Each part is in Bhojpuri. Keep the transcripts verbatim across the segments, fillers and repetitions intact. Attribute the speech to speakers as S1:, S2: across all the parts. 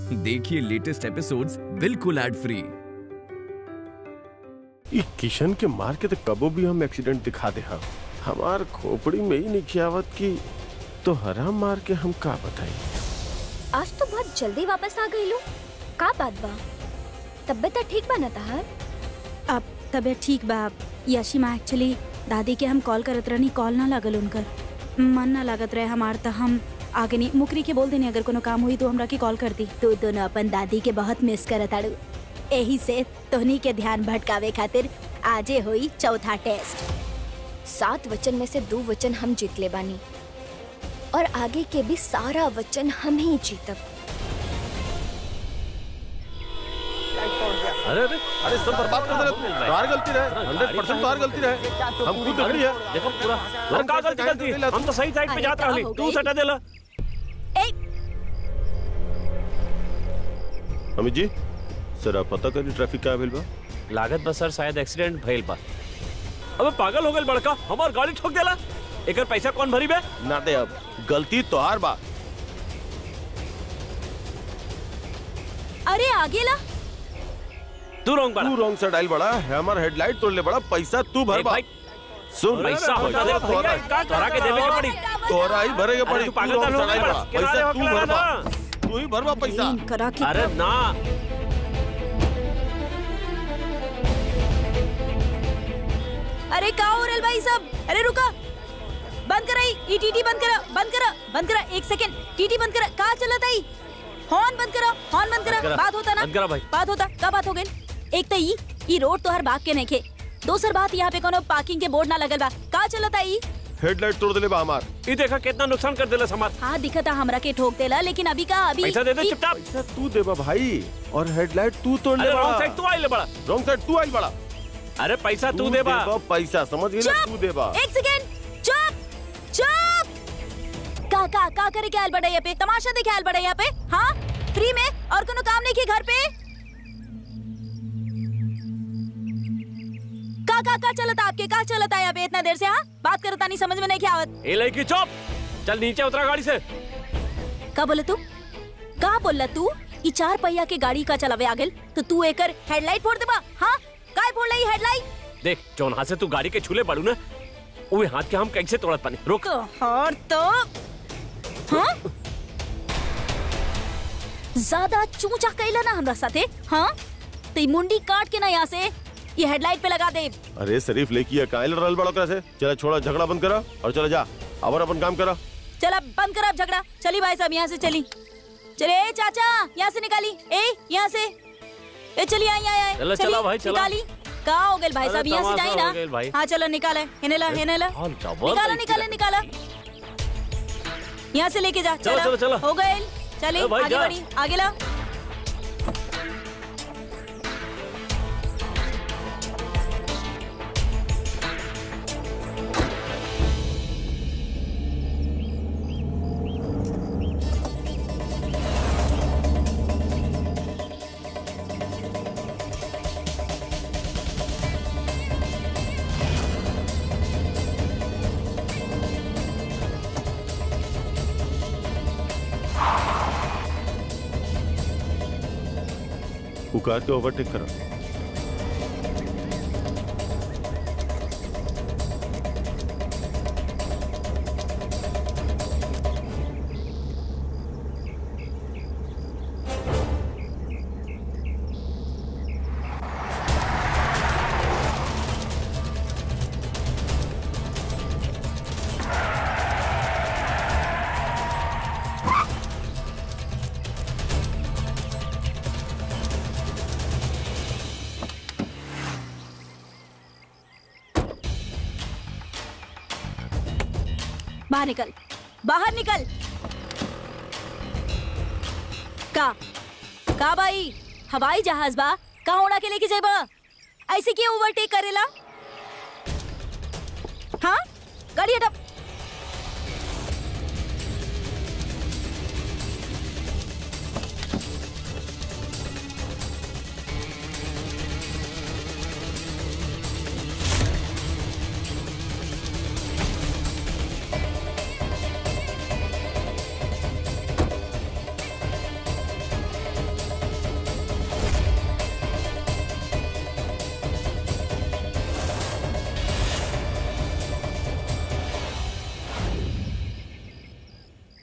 S1: देखिए लेटेस्ट एपिसोड्स बिल्कुल एड फ्री।
S2: ये किशन के मार के तो कबो भी हम एक्सीडेंट दिखा दे। हम हमार खोपड़ी में ही नहीं खियावत की तो हरा मार के हम का बताई।
S3: आज तो बहुत जल्दी वापस आ गई लो। का बात बा? तबियत ठीक बा ना तहार?
S4: अब तबियत ठीक बा। यशिमा एक्चुअली दादी के हम कॉल करत रहनी, कॉल ना लागल उनकर, मन ना लागत रहे हमार, त हम आगे नहीं मुकरी के बोल देनी अगर कोनो काम हुई तो हमरा की कॉल कर दी। तू दोनों अपन दादी के बहुत मिस करत आड़ू, यही से तोहनी के ध्यान भटकावे खातिर आजे हुई चौथा टेस्ट।
S3: सात वचन में से दो वचन हम जीत ले बानी और आगे के भी सारा वचन हम ही जीतब।
S2: अरे अरे अरे सब बर्बाद कर दे। तुम्हारी गलती रहे, हंड्रेड परसेंट तुम्हारी गलती रहे। हम खुद गलती है।
S5: देखो पूरा हम का गलती गलती हम तो सही साइड पे जात रहली, तू सटा देला।
S2: अमित जी सर पता करी ट्रैफिक क्या भेल बा?
S5: लागत बस सर शायद एक्सीडेंट भइल बा। अबे पागल हो गइल बड़का, हमार गाड़ी ठोक देला। एकर पैसा कौन भरी बे?
S2: ना दे, अब गलती तोहार बा।
S4: अरे आगे ला
S5: तू रॉन्ग बड़ा,
S2: तू रॉन्ग साइड आइल बड़ा, हमार हेडलाइट तोड़ ले बड़ा, पैसा तू भर बा। सुन
S5: पैसा हो जा भैया, का तोरा के देवे के पड़ी,
S2: तोरा ही भरे के पड़ी।
S5: तू पागल हो गइल बड़ा,
S2: पैसा तू भर बा, तू ही भर बा पैसा।
S5: अरे ना
S4: अरे का हो रहा भाई सब? अरे रुका, बंद करा ई टीटी, बंद करा बंद करा बंद करा, एक सेकंड टीटी बंद करा। का चलत आई? हॉर्न बंद करा, हॉर्न बंद करा। बात होता ना,
S5: बंद करा भाई,
S4: बात होता का बात हो गई? एक तो ई ई रोड तो हर बाग के नइखे, दोसर बात यहाँ पे कोनो पार्किंग के बोर्ड ना लगल बा। का चलत आई?
S2: हेडलाइट तोड़ देले बा हमार।
S5: ई देखा कितना नुकसान कर देला हमार।
S4: हाँ दिखता हमरा के ठोक देला, लेकिन अभी का अभी
S5: पैसा दे दे चुपचाप।
S2: पैसा तू दे बा भाई, और हेडलाइट तू तोड़ ले बा।
S5: रॉन्ग साइड तू आइल बड़ा,
S2: रॉन्ग साइड तू आइल बड़ा।
S5: अरे पैसा तू दे बा,
S2: पैसा समझ गई ना, तू दे बा।
S4: एक सेकंड चुप चुप। का का का करे क्या आइल बड़ा यहाँ पे? तमाशा देखे आइल बड़ा यहाँ पे? हाँ फ्री में और कोनो काम नहीं किए घर पे? का का का चलता आपके? का चलता है यहाँ पे इतना देर से? हाँ बात करता नहीं, समझ में नहीं क्या आवत।
S5: ए लड़की चुप, चल नीचे उतरा गाड़ी से।
S4: का बोले तू? का बोला तू? ये चार पहिया के गाड़ी का चलावे आगल तो तू एकर हेडलाइट फोड़ देबा? हाँ काय फोड़ लाई हेडलाइट?
S5: देख जौन हाथ से तू गाड़ी के छूले पड़ू ना, उहे हाथ के हम कैसे तोड़त पानी। रुक
S4: और तो हाँ ज्यादा चूचा कैला ना हमरा साथे। हाँ तो मुंडी काट के ना यहाँ से ये हेडलाइट पे लगा दे।
S2: अरे शरीफ लेकी कायल रल बड़ा ओकरा से। चला छोड़ा झगड़ा बंद करा और चला जा, अब अपन काम करा।
S4: चला बंद करा अब झगड़ा। चली भाई साहब यहाँ से चली। चले चाचा यहाँ से निकाली, ए यहाँ से ए चली आई आई
S5: चला चला भाई चला।
S4: निकाली। का हो गए भाई साहब? यहाँ से जाए ना। हाँ चलो निकाले, हिनेला हिनेला निकाला निकाला निकाला, यहाँ से लेके जा।
S5: चलो चलो चलो
S4: हो गए, चले आगे बढ़ी, आगे ला।
S2: पुकार के ओवरटेक करा।
S4: बाहर निकल, बाहर निकल। का का भाई हवाई जहाज बा? का उड़ा के लेके जाबा? ऐसे क्यों ओवरटेक करेला? हाँ गाड़ी हटा।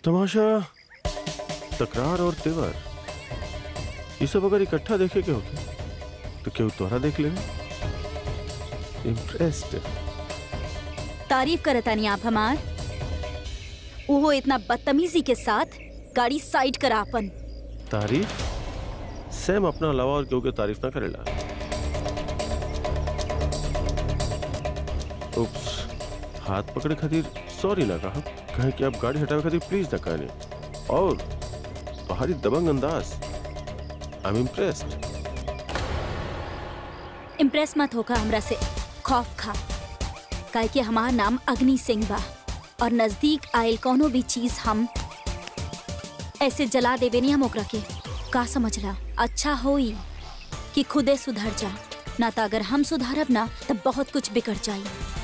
S2: तमाशा, तकरार और तेवर, ये सब अगर इकट्ठा देखे के होते तो क्यों तोहरा देख ले। इम्प्रेस्ड।
S4: तारीफ करता नहीं आप हमार। वो इतना बदतमीजी के साथ गाड़ी साइड करा अपन।
S2: तारीफ? सैम अपना अलावा और क्यों के तारीफ ना करेला। उप्स, हाथ पकड़े खातिर सॉरी ना कहा, कहे कि आप गाड़ी हटावे खातिर प्लीज ना कहने। और तुम्हारी दबंग अंदाज, आई एम इम्प्रेस्ड।
S4: इम्प्रेस मत होगा हमरा से, खौफ खा, काहे कि हमार नाम अग्नि सिंह बा और नजदीक आयल कोनो भी चीज हम ऐसे जला देवे नहीं हम ओकरा के। का समझला? अच्छा होई कि खुदे सुधर जा, ना तो अगर हम सुधारब ना तब बहुत कुछ बिगड़ जाई।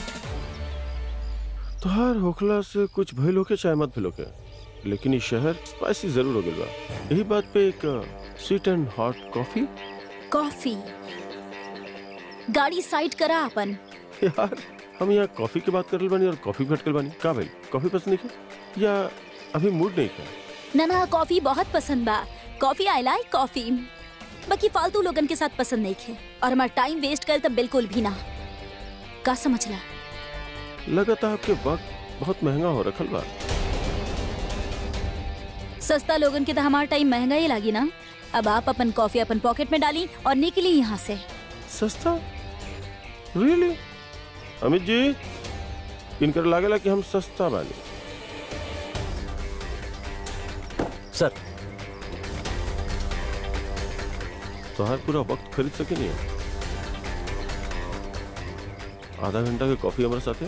S2: तुहार होखला से कुछ भइल होके चाहे मत भइल होके, लेकिन ये शहर स्पाइसी जरूर हो गइल बा। यही बात पे एक sweet and hot coffee.
S4: Coffee? गाड़ी साइड करा अपन।
S2: यार हम यहाँ कॉफी की बात करल बानी और कॉफी भटकल बानी। का भाई कॉफी पसंद नहीं है या अभी मूड नहीं है?
S4: ना ना, कॉफी बहुत पसंद बा। कॉफी आई लाइक कॉफी, बाकी फालतू लोगन के साथ पसंद नहीं है और हमारा टाइम वेस्ट कर तब बिल्कुल भी ना। का समझला?
S2: लगता आपके वक्त बहुत महंगा हो रखल बा।
S4: सस्ता लोगन के तो हमारा टाइम महंगा ही लागी ना। अब आप अपन कॉफी अपन पॉकेट में डाली और निकली यहाँ से।
S2: सस्ता? रियली? अमित जी, इनकर लागेला कि हम सस्ता बानी।
S5: सर,
S2: तोहार पूरा वक्त खरीद सके नहीं है। आधा घंटा के कॉफी हमारे साथ है,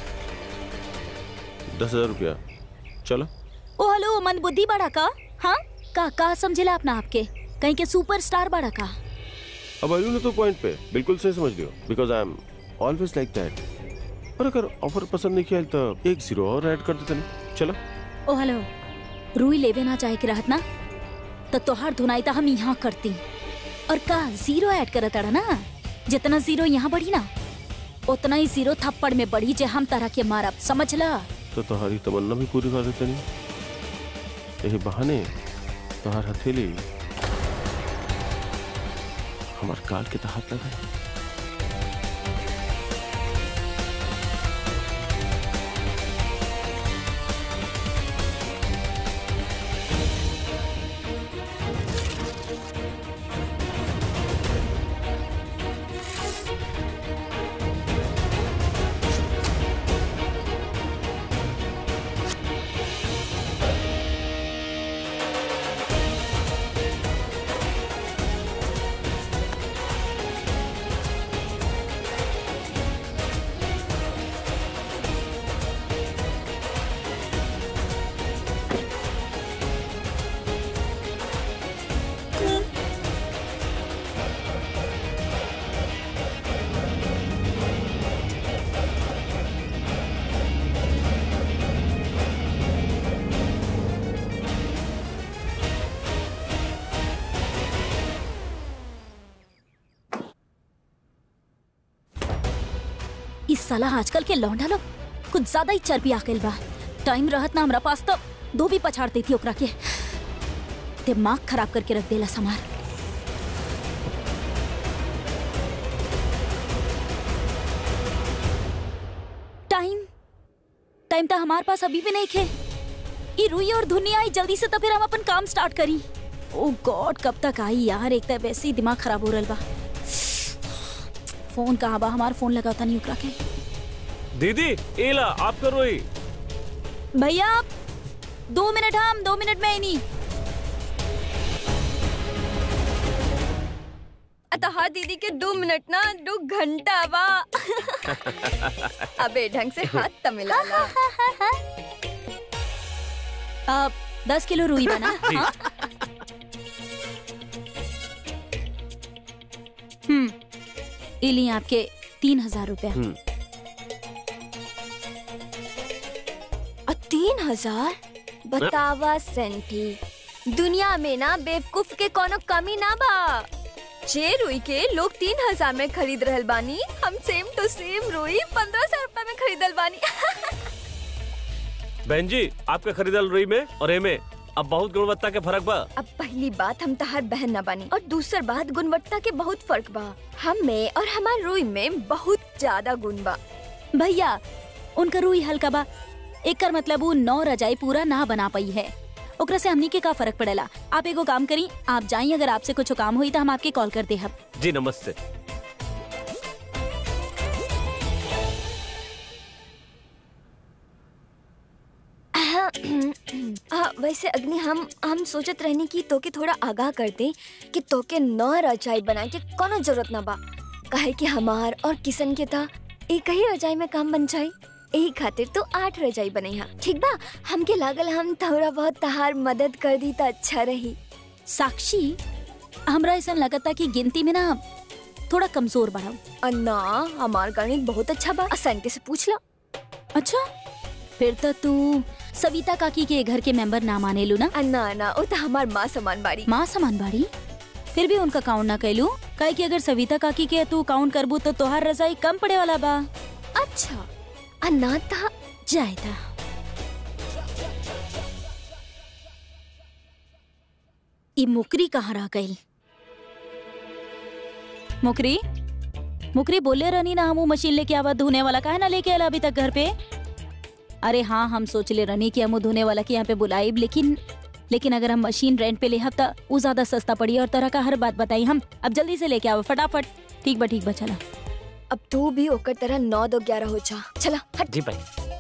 S2: दस हजार रुपया। चलो।
S4: ओ हेलो, मन बुद्धि बड़ा का? हाँ का का समझेला अपना आपके कहीं के सुपरस्टार बड़ा का?
S2: अब आयु ने तो पॉइंट पे बिल्कुल सही समझ लियो, because I am always like that. और अगर ऑफर पसंद नहीं किया तो एक जीरो और ऐड कर देते ना। चलो।
S4: ओ हेलो, रुई लेवे ना चाहे के रहत ना तो तोहार धुनाई तो हम यहाँ करती और का जीरो ऐड करत अड़ा ना। जितना जीरो यहाँ बढ़ी ना उतना ही जीरो थप्पड़ में बढ़ी जे हम तरह के मारब, समझला?
S2: तो तुम्हारी तमन्ना भी पूरी कर देते नहीं। यही बहाने तुम्हार हथेली हमार काल के तहत लगा।
S4: इस साला आजकल के लौंडा लोग कुछ ज्यादा ही चर्बी आ गइल बा। टाइम रहत ना हमरा पास तो दो भी पछाड़ देती ओकरा के। दिमाग खराब करके रख देला समार। टाइम टाइम तो हमारे पास अभी भी नहीं खे। ये रुई और धुनी आई जल्दी से तो फिर हम अपन काम स्टार्ट करी। ओ गॉड, कब तक आई यार? एक तो वैसे ही दिमाग खराब हो रहा बा। फोन कहाँ बा? हमारा फोन लगाता नहीं उकरा के।
S5: दीदी एला आप करो ही।
S4: भैया दो मिनट, हम दो मिनट में ही नहीं।
S3: अतः दीदी के दो मिनट ना दो घंटा बा। अबे ढंग से हाथ त मिला ला।
S4: अब दस किलो रुई बना। हाँ? हम्म इली आपके तीन हजार रुपया।
S3: तीन हजार? बतावा सेंटी, दुनिया में ना बेवकूफ के कोनो कमी ना बा। जे रुई के लोग तीन हजार में खरीद रहल बानी, हम सेम टू सेम रुई पंद्रह सौ रुपए में खरीदल बानी।
S5: बहन जी, आपके खरीदल रुई में और एमे अब बहुत गुणवत्ता के फर्क बा।
S3: अब पहली बात हम तहार बहन न बनी और दूसर बात गुणवत्ता के बहुत फर्क बा। हम में और हमार रुई में बहुत ज्यादा गुण बा।
S4: भैया उनका रुई हल्का बा, एकर मतलब वो नौ रजाई पूरा ना बना पाई है। ओकरा से हमनी के का फर्क पड़ेला। आप एगो काम करी, आप जाई, अगर आपसे कुछ काम हुई तो हम आपके कॉल कर दे। हम
S5: जी नमस्ते।
S3: हाँ, वैसे अग्नि हम हम सोचत रहनी कि तोके थोड़ा आगाह कर दे कि तोके नौ रजाई बनाए के कोनो जरूरत ना बा, काहे कि हमार और किशन के था एक ही रजाई में काम बन जाए। यही खातिर तो आठ रजाई बने हैं। ठीक बा, हमके लागल हम थोड़ा बहुत तहार मदद कर दी तो अच्छा रही।
S4: साक्षी, हमरा ऐसा लगता कि गिनती में ना थोड़ा कमजोर बढ़ाओ।
S3: अन्ना, हमार गणित बहुत अच्छा बा, आसानी से पूछ ला।
S4: अच्छा, फिर तो तू सविता काकी के घर के मेंबर ना माने लू ना?
S3: अन्ना अन्ना, वो तो हमार माँ समान बाड़ी।
S4: माँ समान बाड़ी? फिर भी उनका काउंट ना कैलू, काहे कि अगर सविता काकी के तू काउंट करबू तो तोहार रजाई कम पड़े वाला बा।
S3: अच्छा, अन्ना था
S4: जाए था। ई मुकरी कहाँ रह गई? मुकरी मुकरी बोले रहनी ना हम मशीन लेके आवा धोने वाला, काहे ना लेके आला अभी तक घर पे? अरे हाँ, हम सोच ले रहनी कि हम धोने वाला के यहाँ पे बुलाइब, लेकिन लेकिन अगर हम मशीन रेंट पे ले हब तो वो ज्यादा सस्ता पड़ी और तरह का हर बात बताई हम। अब जल्दी से लेके आओ फटाफट। ठीक बा ठीक बा, चला।
S3: अब तू भी ओकर तरह नौ दो ग्यारह हो जा। चला हट।
S5: जी भाई।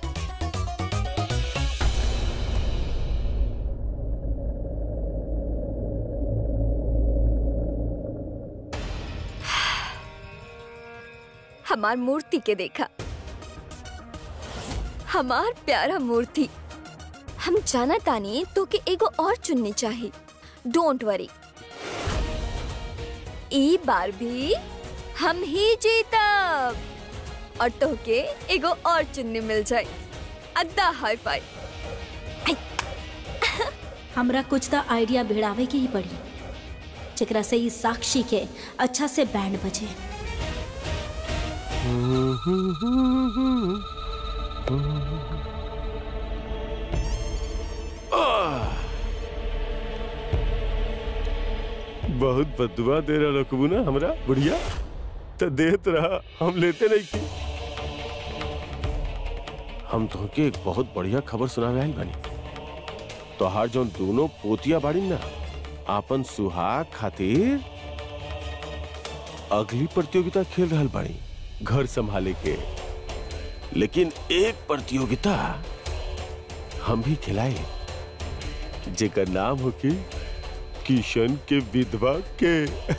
S3: हमार मूर्ति के देखा, हमार प्यारा मूर्ति। हम जाना तानी तो के एगो और चुननी चाहिए। डोंट वरी, ई बार भी हम ही जीतब और तो के एगो और चुननी मिल जाए। अद्दा हाई फाई।
S4: हमरा कुछ तो आइडिया भिड़ावे के ही पड़ी, जेकरा से ई साक्षी के अच्छा से बैंड बजे।
S2: बहुत बदुआ दे रहा लोकबू ना हमरा बुढ़िया, तो देत रहा, हम लेते नहीं की। हम तोहके एक बहुत बढ़िया खबर सुनावे आइल बानी। तोहार जो दोनों पोतिया बाड़ी ना, आपन सुहाग खातिर अगली प्रतियोगिता खेल रहल बाड़ी घर संभाले के। लेकिन एक प्रतियोगिता हम भी खिलाए, जेकर नाम हो कि किशन के विधवा के।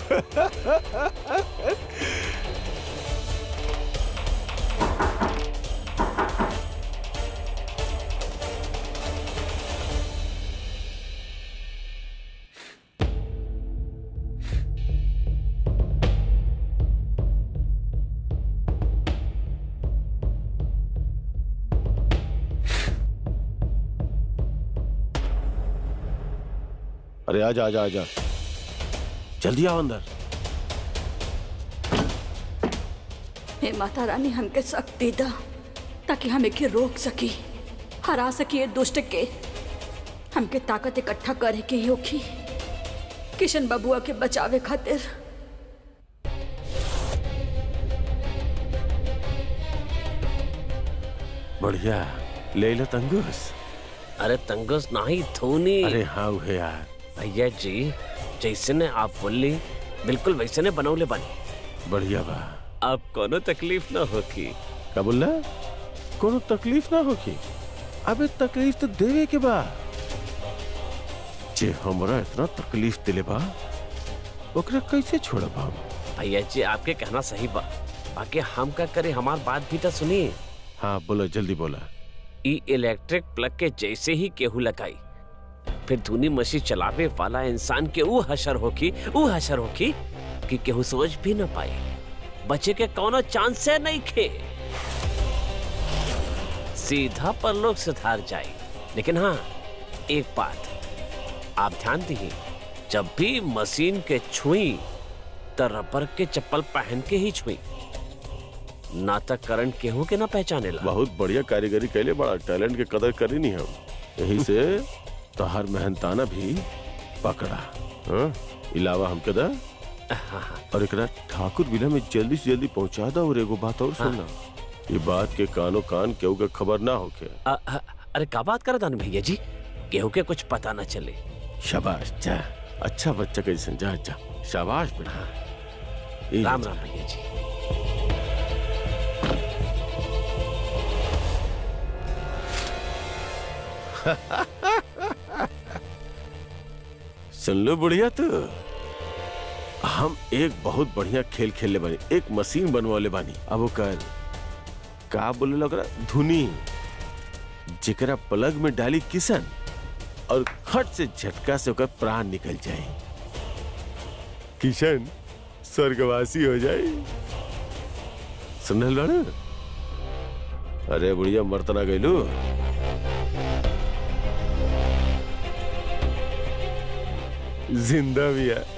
S2: अरे आजा आजा आजा, जल्दी आओ अंदर।
S6: हे माता रानी, हमके शक्ति दा ताकि हम एके रोक सकी, हरा सकी दुष्ट के। हमके ताकत इकट्ठा करे के होखी किशन बबुआ के बचावे खातिर।
S2: बढ़िया, ले लो तंगुस।
S5: अरे तंगुस नहीं, धोनी।
S2: अरे हाँ उहे यार।
S5: भैया जी, जैसे ने आप बोली बिल्कुल वैसे ने बनौले बनी।
S2: बढ़िया बा।
S5: आप कोनो तकलीफ ना होगी।
S2: क्या बोलना? कोनो तकलीफ ना होगी? अबे तकलीफ तो देवे के बा। जे हमरा इतना तकलीफ दिले बा, ओकरा कैसे छोड़ब हम?
S5: भैया जी, आपके कहना सही बा, बाकी हम का करे, हमार बात भी तो सुनिए।
S2: हाँ बोलो, जल्दी बोला।
S5: ई इलेक्ट्रिक प्लग के जैसे ही केहू लगाई, फिर धुनी मशीन चलावे वाला इंसान के वो हशर होकी वो हशर होकी कि केहू सोच भी न पाए। बचे के कोनो चांस से नहीं खे, सीधा परलोक सुधार जाए। लेकिन हाँ, एक बात आप ध्यान दीजिए, जब भी मशीन के छुई तो रबर के चप्पल पहन के ही छुई। नाटक करण केहू के ना पहचाने ला।
S2: बहुत बढ़िया कारीगरी कैले, बड़ा टैलेंट के कदर करी नहीं हम, यही से तोहर मेहनताना भी पकड़ा। हाँ? इलावा हम कदा और एकरा ठाकुर विला में जल्दी से जल्दी पहुंचा दो। और एगो बात और सुनना, ये बात के कानो कान केहू के खबर ना होके।
S5: आ, आ, अरे का बात कर दान भैया जी, केहू के कुछ पता न चले।
S2: शाबाश, जा अच्छा बच्चा कैसे, जा जा शाबाश बेटा। ये
S5: राम
S2: जा।
S5: राम भैया जी।
S2: सुन लो बुढ़िया, तो हम एक बहुत बढ़िया खेल खेलने बानी, एक मशीन बनवाले बानी। अब वो कर का बोले लग रहा धुनी, जिकरा पलग में डाली किसन और खट से झटका से होकर प्राण निकल जाए, किशन स्वर्गवासी हो जाए। सुनल बाड़ा? अरे बुढ़िया मरतना गईलू। जिंदा भी है।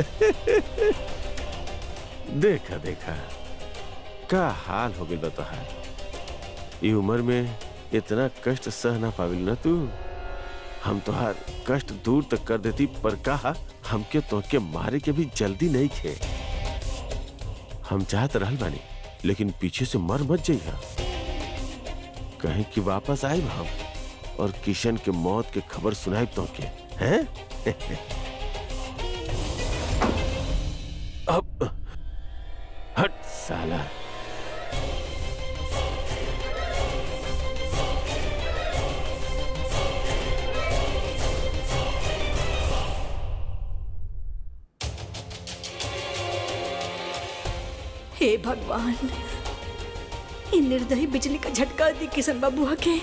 S2: देखा देखा का हाल हो गया तोहार। ये उम्र में इतना कष्ट सह ना पाविल ना तू। हम तोहार कष्ट दूर तक कर देती, पर कहा हमके तोहके मारे के भी जल्दी नहीं खे। हम चाहत रहल बानी, लेकिन पीछे से मर मत जाइया, कहीं कि वापस आए हम और किशन के मौत के खबर सुनाए तोहके, हैं? अब हट साला।
S6: हे भगवान, ये निर्दयी बिजली का झटका दी किशन बाबू के।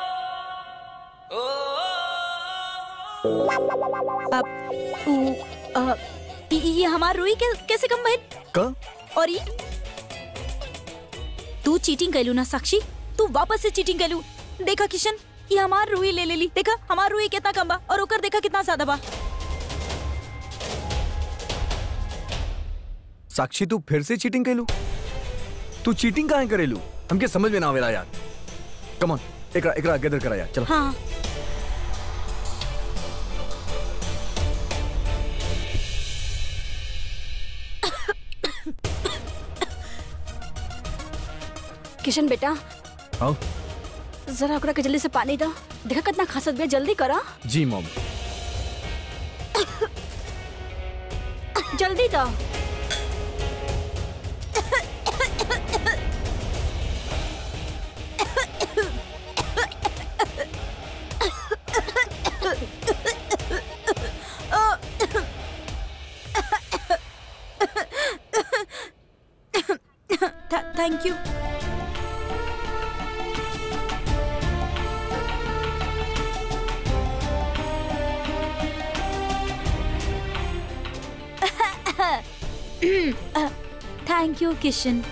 S4: अब उ अ, ये ये हमार रुई के, कैसे कम भइल?
S7: का
S4: और ये तू चीटिंग कैलू ना साक्षी, तू वापस से चीटिंग कैलू। देखा किशन, ये हमार रुई ले ले ली। देखा हमार रुई कितना कम बा और ओकर देखा कितना ज्यादा बा।
S7: साक्षी तू फिर से चीटिंग कैलू? तू चीटिंग काहे करेलू? हमके समझ में ना आवेला यार। कम ऑन, एकरा एकरा गदर करा यार, चलो।
S4: हाँ
S6: किशन बेटा,
S7: आओ।
S6: जरा ओकरा के जल्दी से पानी दा। देखा कितना खासत बे, जल्दी करा।
S7: जी मॉम।
S6: जल्दी दा।
S4: Thank you. Thank you Kishan.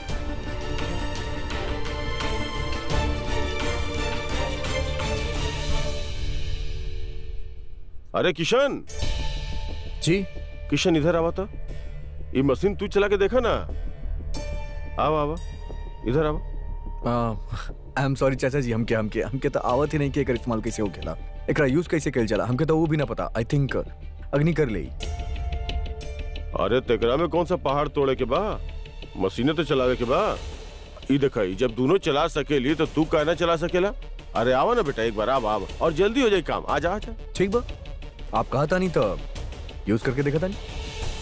S2: अरे किशन,
S7: जी
S2: किशन इधर आवा तो। ये मशीन तू चला के देखा ना। आवा आवा, इधर आवा।
S7: आई एम सॉरी चाचा जी, हमके हमके हमके तो आवत ही नहीं कि एकर इस्तेमाल कैसे होखेला, एकरा यूज कैसे कइल जाला, हमके तो वो भी ना पता। आई थिंक अग्नि कर ले।
S2: अरे तेकरा में कौन सा पहाड़ तोड़े के बा, मशीनें तो चलावे के बा। ई देखा, जब दोनों चला सकेली तो तू काहे ना चला सकेला। अरे आवा ना बेटा, एक बार आवा आवा, और जल्दी हो जाए काम। आजा आजा।
S7: ठीक बा, आप कहा था नहीं तो यूज करके देखा था नहीं।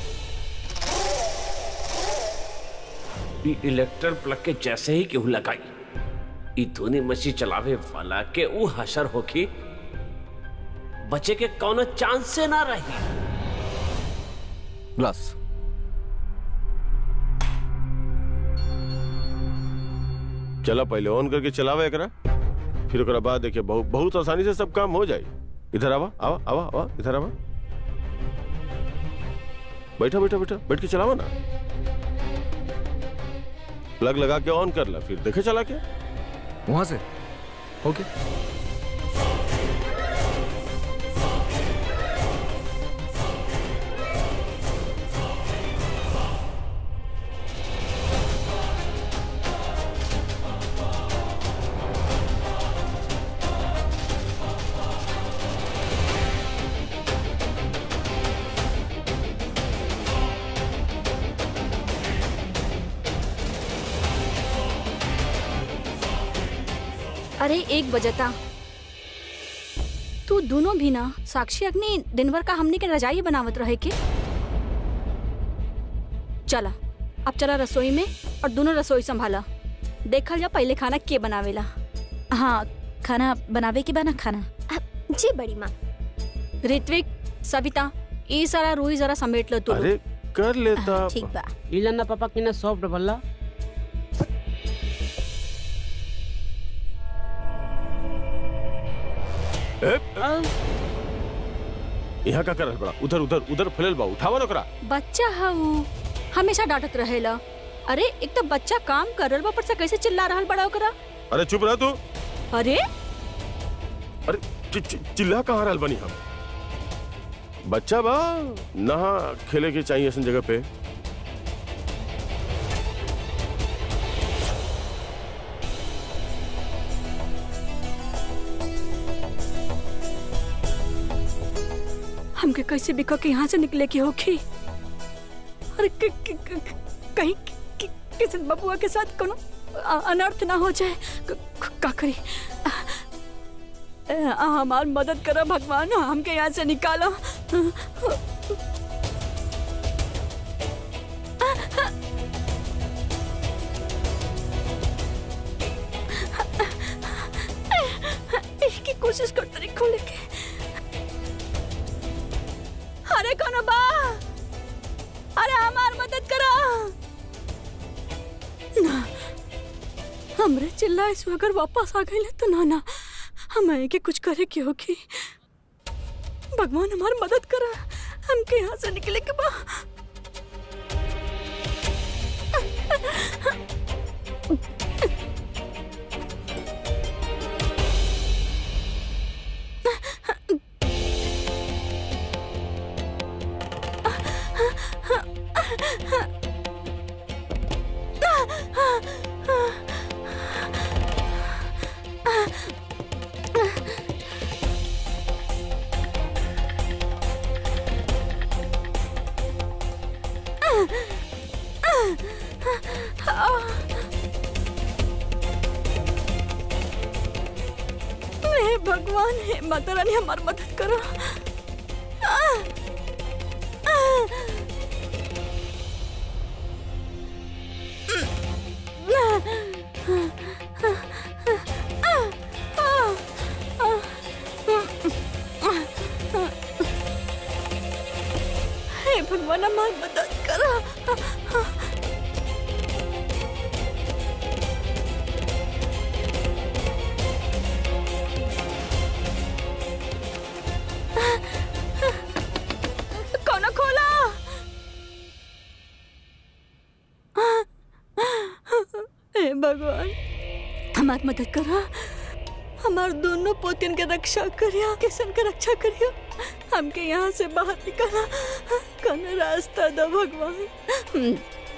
S5: इलेक्ट्रिक प्लग के जैसे ही केहू लगाई, ई धोनी मशीन चलावे वाला के ऊ हशर होखी, बचे के कौनो चांस से ना रही।
S7: ग्लास
S2: चला पहले ऑन करके चलावा एकरा, फिर ओकरा बाद देखिए बहुत बहुत आसानी से सब काम हो जाए। इधर आवा आवा आवा आवा, इधर आवा। बैठा बैठा बैठा बैठ के चलावा ना। प्लग लगा के ऑन कर ला, फिर देखे चला के
S7: वहां से। ओके।
S6: अरे एक बजता, तू दोनों भी ना साक्षी अग्नि दिन भर का हमने के रजाई बनावत रहे के। चला अब चला रसोई में और दोनों रसोई संभाला। देखल जा पहले खाना के बनावेला।
S4: हाँ, खाना बनावे के बना खाना।
S3: जी बड़ी माँ।
S6: ऋत्विक, सविता, ये सारा रूही जरा समेट लो तू।
S2: अरे कर लेता।
S4: ठीक बा।
S8: इलन्ना पापा किने सॉफ्ट बल्ला।
S2: यहाँ का करल बड़ा, उधर उधर उधर फैलल बा, उठावा ना करा।
S6: बच्चा हऊ, हमेशा डांटत रहेला। अरे एक तो बच्चा काम करल बा, पर से कैसे चिल्ला रहल बड़ा ओकरा।
S2: अरे चुप रह तू।
S6: अरे
S2: अरे चि, चि, चिल्ला कहाँ रहल बनी हम? बच्चा बा, नहा खेले के चाहिए ऐसी जगह पे।
S6: हमके कैसे बिका के यहाँ से निकले की होगी। अरे क- क- क- कहीं कि- किसी बबुआ के साथ कोनो अ- अनर्थ ना हो जाए। क- क- का करी? अ- हमार मदद करो भगवान, हमके यहाँ से निकालो। इसकी कोशिश करते रही खोले के। अरे कौन बा? अरे हमार मदद करो ना। हमरे चिल्लाए से अगर वापस आ गए तो ना ना हमें के कुछ करे की होगी। भगवान हमार मदद करा। हमके यहाँ से निकले के बा। हे भगवान, हे माता रानी हमारी मदद करो। हे भगवान हमारी मदद करो। कौन खोला? हे भगवान हमारी मदद करो। हमारे दोनों पोतियन के रक्षा करिया, किशन के रक्षा करिया। हमके यहाँ से बाहर निकाला, कौन रास्ता दो भगवान।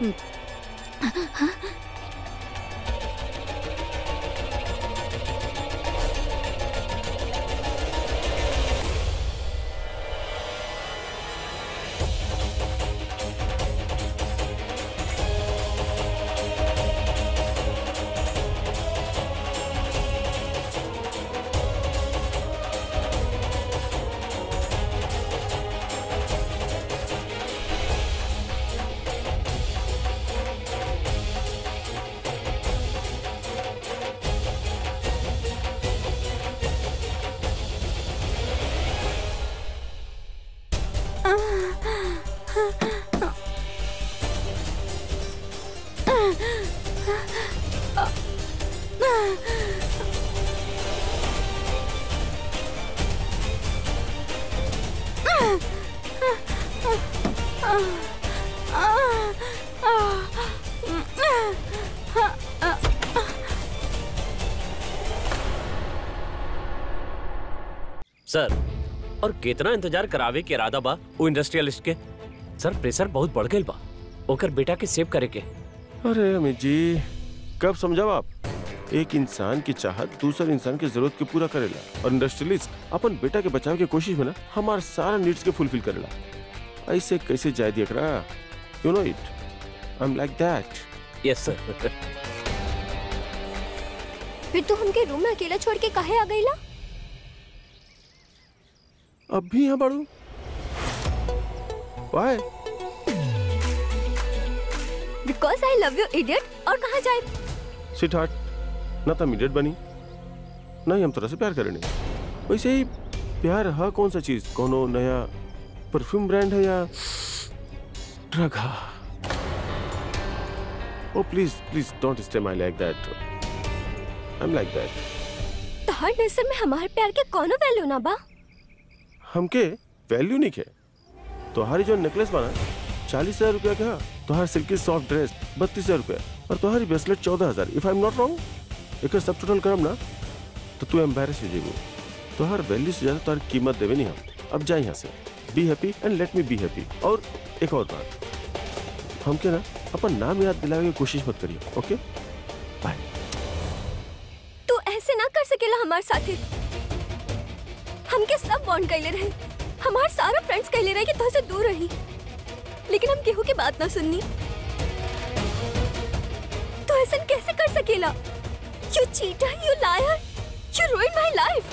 S5: सर, और कितना इंतजार करावे के इरादा बा वो इंडस्ट्रियलिस्ट के। सर प्रेशर बहुत बढ़ गई बा, ओकर बेटा के सेव करे के।
S2: अरे अमित जी, कब समझाओ आप? एक इंसान की चाहत दूसरे इंसान की जरूरत के पूरा करेला, और इंडस्ट्रियलिस्ट अपन बेटा के बचाव के कोशिश में ना हमारे सारा नीड्स के फुलफिल करेला। ऐसे कैसे जाए देख रहा? You know it, I am like that.
S5: Yes sir.
S3: फिर तू हमके रूम में अकेला छोड़ के काहे आ गईला?
S2: अब भी यहाँ बढ़ू? Why?
S3: Because I love you, idiot। और कहाँ जाए?
S2: Sweetheart, ना तो idiot बनी, ना ही हम तरह से प्यार करेंगे। वैसे ही प्यार है कौन सा चीज? कोनो नया परफ्यूम ब्रांड है या ड्रग है? Oh please, please don't stay my like that. I'm like that.
S3: तो हर नजर में हमारे प्यार के कोनो वैल्यू ना बा?
S2: हमके वैल्यू नहीं के। तुम्हारी जो नेकलेस बना चालीस हजार रुपया का, तुम्हारी सिल्की सॉफ्ट ड्रेस बत्तीस हजार रुपया, और तुम्हारी ब्रेसलेट चौदह हजार। If I am not wrong, एक सब टोटल करम ना तो तू एम्बेरस हो जाएगी। तुम्हार वैल्यू से ज्यादा तुम्हारी कीमत देवे नहीं हम। अब जाए यहाँ से। Be happy and let me be happy. और एक और बात, हमके ना अपन नाम याद दिलाने की कोशिश मत करिए, ओके? बाय।
S3: तू ऐसे ना कर सकेला हमारे साथे। हमके सब बॉन्ड कैले रहे, हमारे सारा फ्रेंड्स कैले रहे कि तुझसे दूर रही, लेकिन हम केहू की बात ना सुननी। तो ऐसा कैसे कर सकेला? You cheater, you liar, you ruined my life।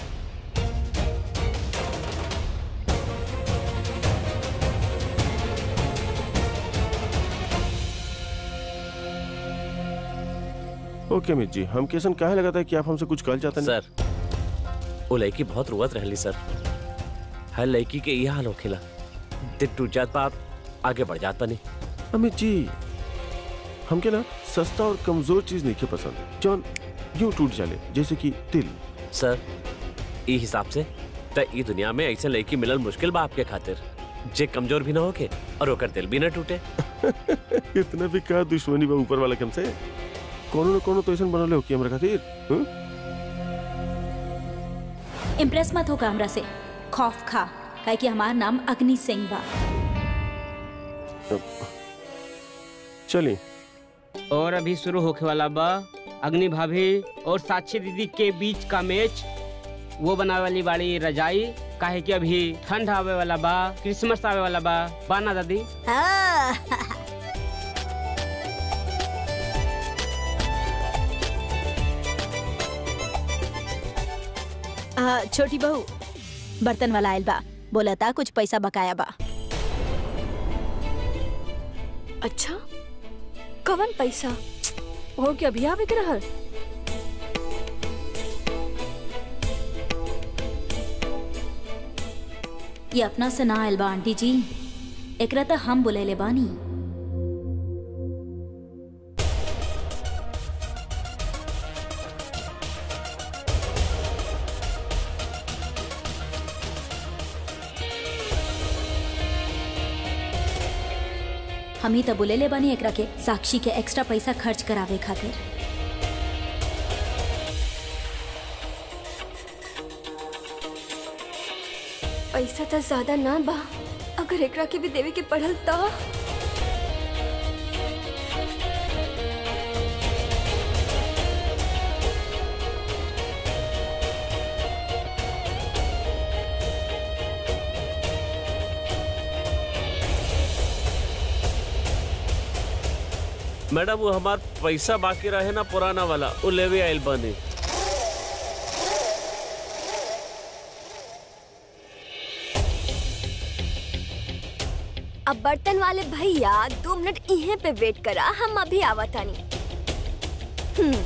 S2: ओके अमित जी, हम कैसन काहे लगाता है कि आप हमसे कुछ कहना चाहते हैं?
S5: सर, वो लड़की बहुत रोवत रहली सर। हर लड़की के यह हाल होखेला, दिल टूट जात बा, आप आगे बढ़ जात बनी।
S2: अमित जी, हमके ना सस्ता और कमजोर चीज नहीं के पसंद, जौन यूं टूट जाले, जैसे कि दिल।
S5: सर, ई हिसाब से त ई दुनिया में ऐसे लड़की मिलल मुश्किल बा आपके खातिर। जे कमजोर भी ना होके और ओकर दिल भी ना टूटे।
S2: इतना भी का दुश्मनी बा ऊपर वाला के हमसे? कोनो न कोनो तो ऐसा बनले हो कि हमरा खातिर। हं?
S4: इम्प्रेस मत होगा हमरा से, खौफ खा, काहे कि हमार नाम अग्नि सिंह बा।
S2: चली।
S8: और अभी शुरू होके वाला बा अग्नि भाभी और साक्षी दीदी के बीच का मैच। वो बनावे वाली बाड़ी रजाई, काहे कि अभी ठंड आवे वाला बा, क्रिसमस आवे वाला बा, बाना दादी।
S4: आ, छोटी बहू, बर्तन वाला आयल बा, बोला था कुछ पैसा बकाया बा।
S6: अच्छा, कवन पैसा हो के अभी आवे के रहल?
S4: ये अपना से ना आयल बा आंटी जी, एकरा तो हम बुलेले बानी। हम ही तो बुलेले बानी एकरा के साक्षी के एक्स्ट्रा पैसा खर्च करावे खातिर।
S3: पैसा तो ज्यादा ना बा, अगर एकरा के भी देवे के पड़ल तो।
S5: मैडम वो हमार पैसा बाकी रहे ना पुराना वाला, वो लेवे आइल बानी।
S3: अब बर्तन वाले भैया दो मिनट इहे पे वेट करा, हम अभी आवतानी। हम्म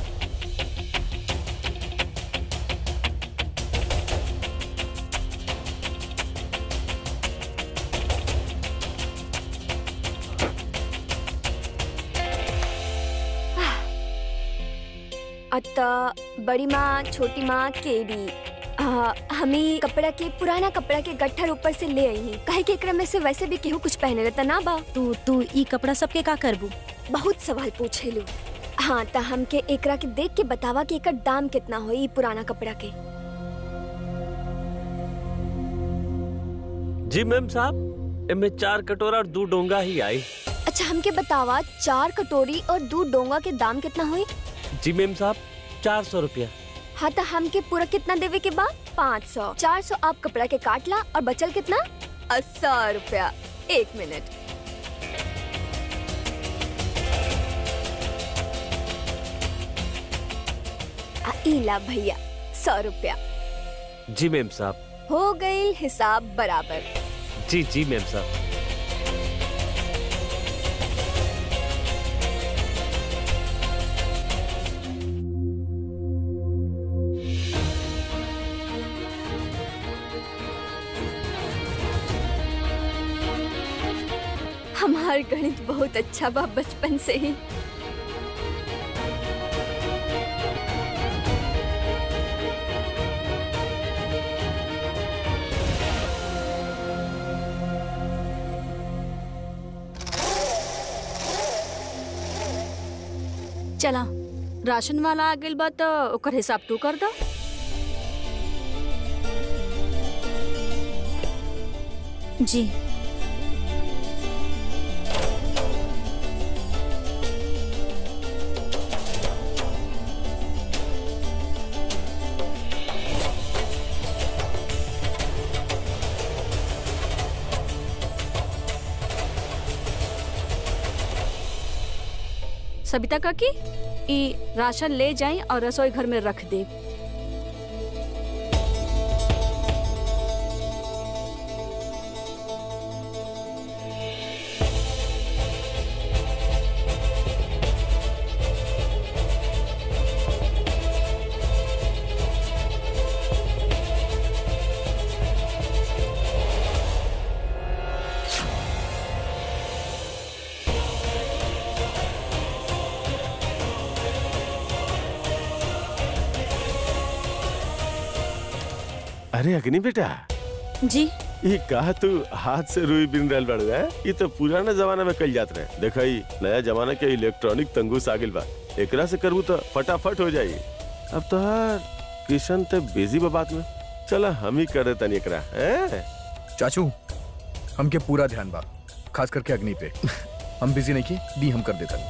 S3: अत्ता बड़ी माँ, छोटी माँ, केडी हमें कपड़ा के पुराना कपड़ा के गट्ठर ऊपर से ले आई, काहे कि एकरा में से वैसे भी केहू कुछ पहने रहता ना बा।
S4: तू तू ई कपड़ा सबके का करबू?
S3: बहुत सवाल पूछे लू। हाँ तो हमके एकरा के देख के बतावा कि एकर दाम कितना हो ई पुराना कपड़ा के।
S5: जी मैम साहब, इनमें चार कटोरा और दो डोंगा ही आई।
S3: अच्छा हमके बतावा चार कटोरी और दो डोंगा के दाम कितना हुई?
S5: जी मैम साहब, चार सौ रुपया।
S3: हाँ तो हमके पूरा कितना देवे के बाद? पाँच सौ। चार सौ आप कपड़ा के काट ला और बचल कितना? अस्सी रुपया। एक मिनट। इला भैया सौ रुपया।
S5: जी मैम साहब।
S3: हो गई हिसाब बराबर।
S5: जी जी मैम साहब।
S3: हमार गणित बहुत अच्छा बा बचपन से ही।
S6: चला, राशन वाला आ गइल बा तो ओकर हिसाब तू कर दो।
S4: जी
S6: सबिता काकी, ई राशन ले जाए और रसोई घर में रख दे।
S2: अरे अग्नि बेटा,
S4: जी
S2: ये कहा तू हाथ से रुई बिन रहल बाड़ू है? ये तो पुराना जमाना में कल जात रहे। देखा ही नया जमाना के इलेक्ट्रॉनिक तंगूस आ गइल बा, एकरा से करबू तो फटाफट हो जाई। अब तो हर किशन ते बिजी बा बात में, चला हम ही कर देता एकरा। हैं?
S7: चाचू हमके पूरा ध्यान बा, खास करके अग्नि पे। हम बिजी नहीं की दी हम कर देता।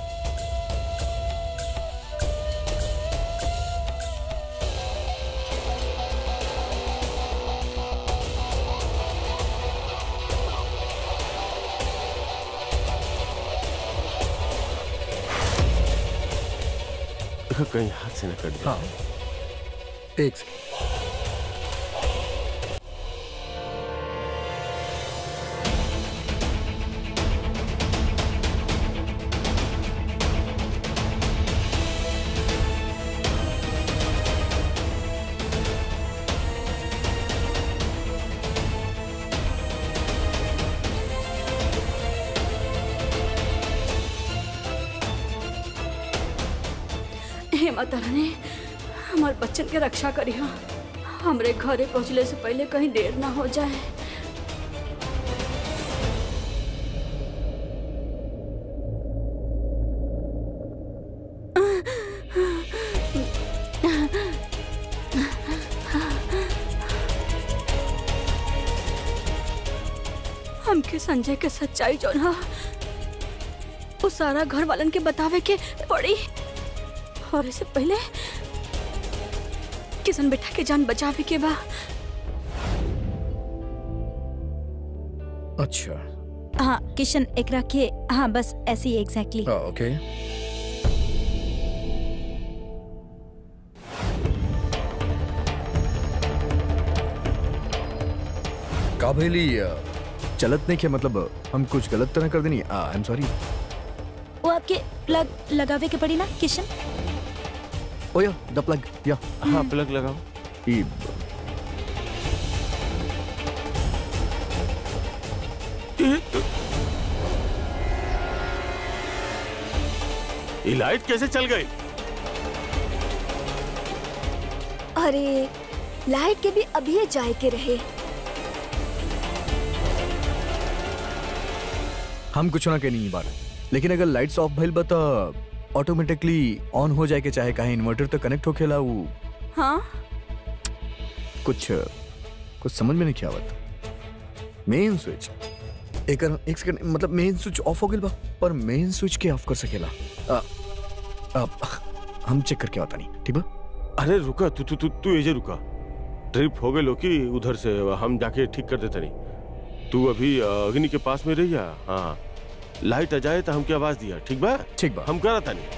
S2: कहीं हाथ से न कट जाए।
S7: हाँ एक सेकंड।
S6: हे माता रानी, हमारे बच्चन के रक्षा करियो। हमरे घरे पहुँचले से पहले कहीं देर ना हो जाए। हमके संजय के सच्चाई जो ना वो सारा घर वालन के बतावे के पड़ी, और इससे पहले किशन बेटा के जान बचावे के बा।
S7: अच्छा
S4: हाँ किशन एकरा के हाँ बस ऐसे ही एग्जैक्टली।
S7: हाँ ओके। काबेली चलत नहीं क्या, मतलब हम कुछ गलत तरह कर देनी। I am sorry.
S4: वो आपके प्लग लगावे के पड़ी ना किशन।
S7: ओ या द प्लग या।
S2: हाँ प्लग लगाओ।
S7: ई
S2: ये लाइट कैसे चल गई?
S3: अरे लाइट के भी अभी जाए के रहे।
S7: हम कुछ ना कहनी बात, लेकिन अगर लाइट्स ऑफ भइल बा तो ऑटोमेटिकली ऑन हो जाए के, चाहे कहीं इन्वर्टर तो कनेक्ट होखेला। वो
S6: हाँ
S7: कुछ कुछ समझ में नहीं क्या आवत। मेन स्विच एक एक सेकंड, मतलब मेन स्विच ऑफ हो गइल बा, पर मेन स्विच के ऑफ कर सकेला। आ, आ, हम चेक करके आता नहीं, ठीक बा?
S2: अरे रुका, तू तू तू तू एजे रुका। ट्रिप हो गए लो कि उधर से हम जाके ठीक कर देते नहीं। तू अभी अग्नि के पास में रहिया। हाँ लाइट आ जाए तो हमके आवाज दिया, ठीक बा?
S7: ठीक बा।
S2: हम करता नहीं।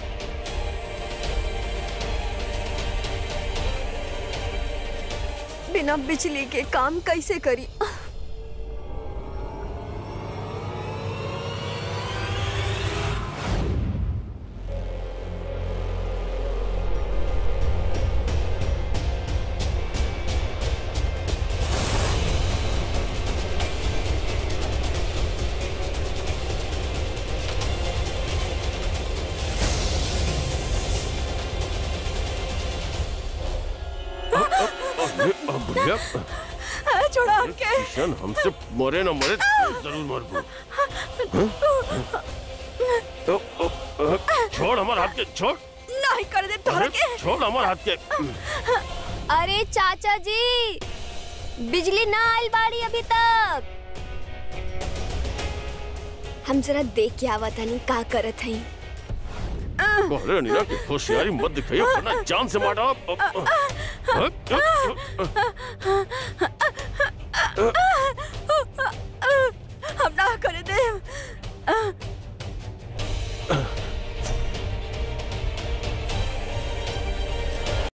S3: बिना बिजली के काम कैसे करी?
S6: छोड़ा हमके।
S2: किशन हमसे मरे ना मरे जरूर मरबू। तो छोड़ हमारे हाथ के, छोड़।
S6: नहीं कर दे तोरा के।
S2: छोड़ हमारे हाथ के।
S3: अरे चाचा जी, बिजली ना आइल बाड़ी अभी तक। हम जरा देख के आवत हनी का करत हई।
S2: अरे नीना की होशियारी मत दिखाइए, वरना जान से मार डाल।